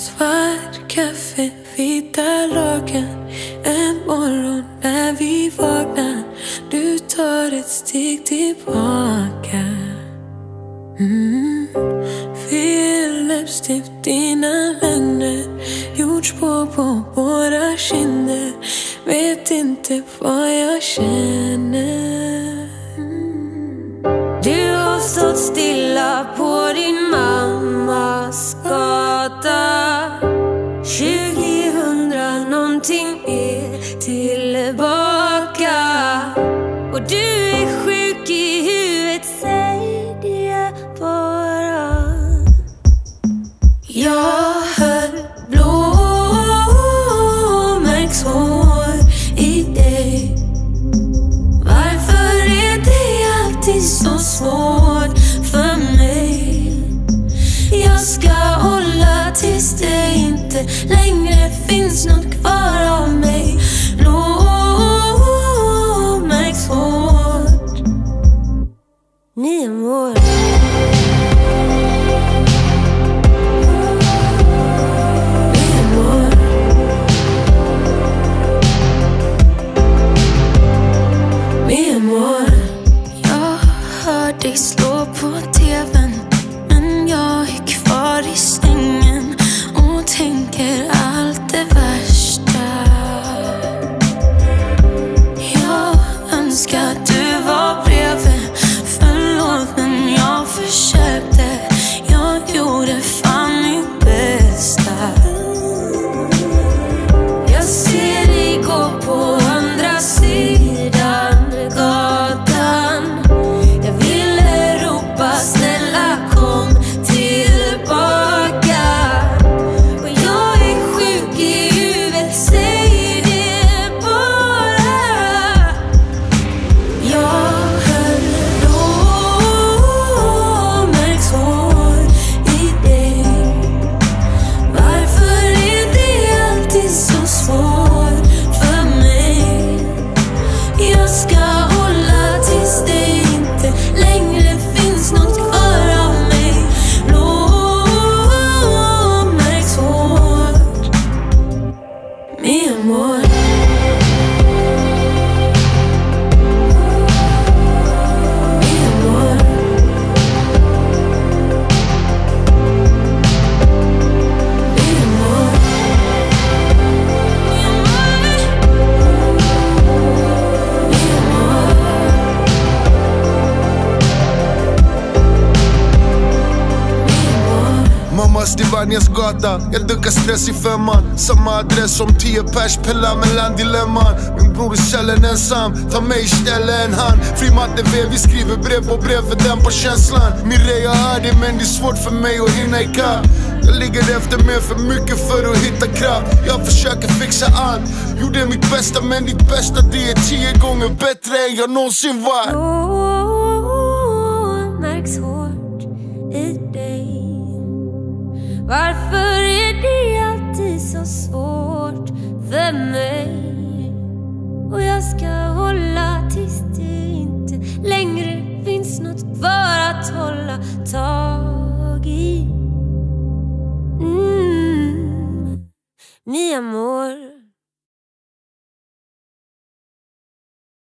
Svart kaffe, vita lakan. En morgon när vi vaknar, du tar ett steg tillbaka. Fel läppstift, dina lögner, gjort spår på våra kinder. Vet inte vad jag känner. Du har stått stilla på din mammas gata. 2000 någonting är tillbaka. Och du är sjuk i huvudet, säg det bara. Jag höll blåmärkshår i dig. Varför är det alltid så svårt för mig? Jag ska hålla tills det inte längre finns något kvar av mig. Blåmärkshår, 9 år. Jag hör dig slå på tvn, men jag är kvar i sängen och tänker allt det värsta. Jag önskar att du var bredvid. Förlåt, men jag försökte. Jag gjorde fan mitt bästa. Jag ser dig gå på andra sidan gatan. Jag ville ropa snälla kom tillbaka. Och jag är sjuk i huvudet, säg det bara. Jag höll blåmärkshår i dig. Varför är det alltid så svårt för mig? Jag ska hålla tills det inte längre finns något kvar av mig. Blåmärkshår, mi amor. Mi amor. Mi amor. Mi Mammas Divanias gata, jag duckar stress i 5:an. Samma adress som 10 pers pellar mellan dilemman. Min bror i cellen ensam, ta mig istället än han. Fri matte V, vi skriver brev på brev för den på känslan. Mireille, jag hör det men det är svårt för mig att hinna ikapp. Jag ligger efter med för mycket för att hitta kraft. Jag försöker fixa allt, gjorde mitt bästa men ditt bästa det är 10 gånger bättre än jag någonsin var. Märks hårt i dig. Varför är det alltid så svårt för mig? Och jag ska hålla tills det inte längre finns något kvar att hålla tag i. Mi amor.